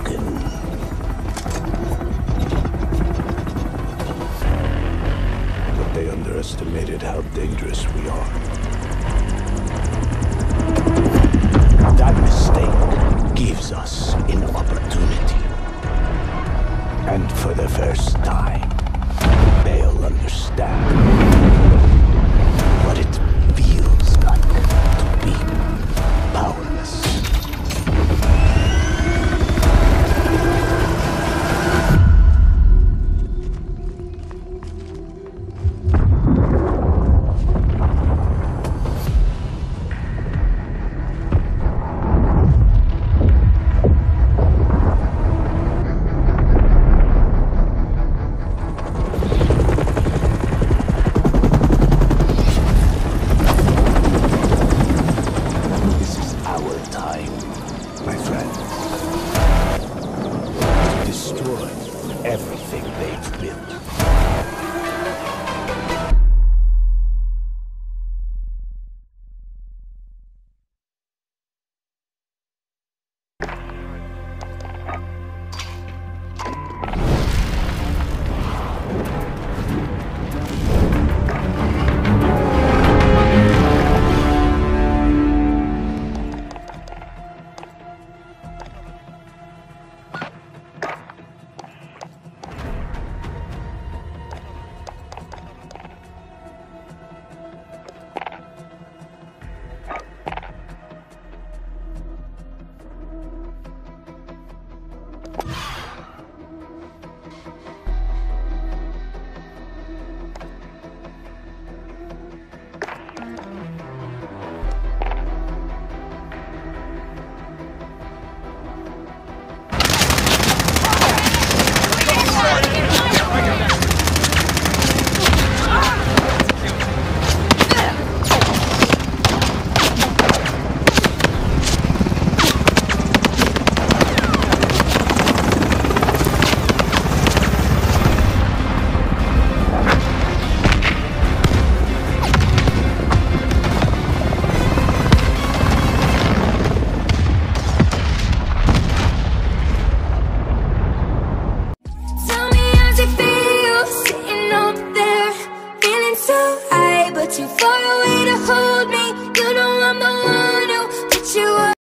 broken. But they underestimated how dangerous we are. That mistake gives us an opportunity. And for the first time, they'll understand what it feels like to be powerless. Everything they've built. Too far away to hold